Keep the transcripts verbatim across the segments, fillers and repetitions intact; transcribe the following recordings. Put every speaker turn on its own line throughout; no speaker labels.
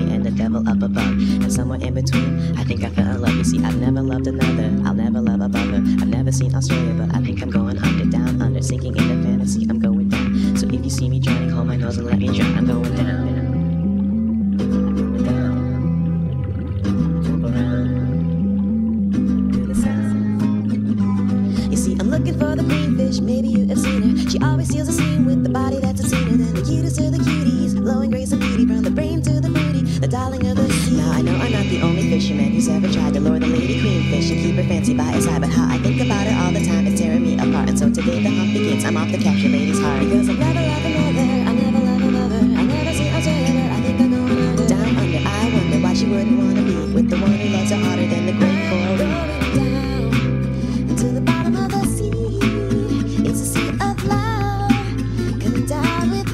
me and the devil up above. And somewhere in between, I think I fell in love. You see, I've never loved another, I'll never love above her. I've never seen Australia, but I think I'm going under, down under, sinking in the fantasy, I'm going down. So if you see me drowning, hold my nose and let me drown. I'm going down. Looking for the queenfish, maybe you have seen her. She always steals a scene with the body that's obscener than the cutest of the cuties, glowing grace and beauty from the brain to the booty, the darling of the sea. Now I know I'm not the only fisherman who's ever tried to lure the lady queenfish and keep her fancy by his side, but how I think about her all the time is tearing me apart. And so today the hunt begins. I'm off to capture lady's heart, because I'll never love another, I'll never love another. I never see Australia, but I think I'm going under. Down under, I wonder why she wouldn't want to be with the one who loves her harder than the great coral reef. To the bottom of the sea, it's a sea of love. Come down with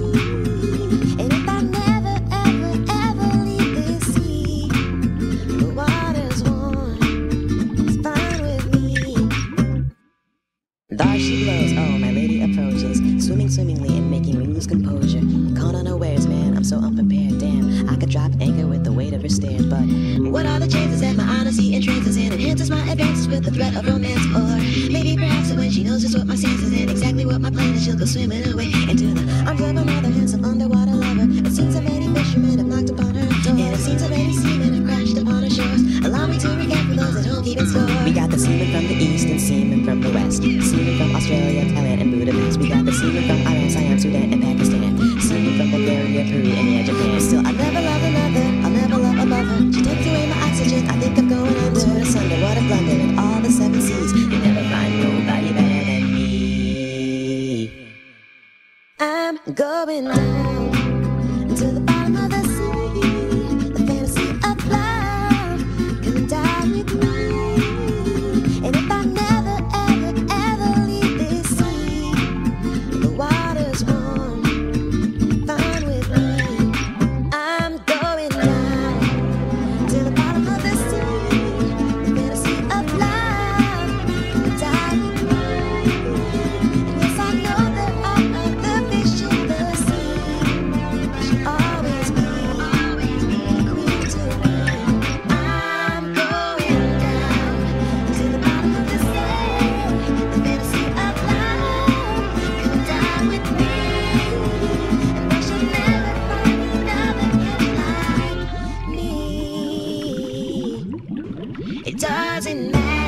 me. And if I never, ever, ever leave this sea, the water's warm, it's fine with me. There she blows, oh, my lady approaches, swimming swimmingly and making me lose composure. Caught unawares, man, I'm so unprepared. Damn, I could drop anchor with the weight of her stare, but what are the chances that my honesty entrances and enhances my advances with the threat of romance? Or maybe perhaps that when she knows just what my stance is and exactly what my plan is, she'll go swimming away into the arms of another handsome underwater lover. It seems that many fishermen have knocked upon her door, and it seems that many seamen have crashed upon her shores. Allow me to recap for those at home keeping score. We got the seamen from the east and seamen from the west, seamen from Australia, Thailand, and Budapest. We got the seamen from Iran, Siam, Sudan, and Pakistan, seamen from Bulgaria, Peru, and yeah, Japan. Still, I'll never love another, I'll never love above her. She takes away my oxygen, I think I'm going under. To asunder, what a blunder in all the seven seas. You never find nobody better than me. I'm going down to the bottom of the sea, the fantasy of love, come down with me. And if I never, ever, ever leave this sea, the water's warm, fine with me. I'm going down to the bottom of the sea, the fantasy of love, come down with me. And yes, I know there are other fish in the sea, she'll always be queen to me. I'm going down to the bottom of the sea, the fantasy of love, come down with me. And I shall never find another catch like me. It doesn't matter.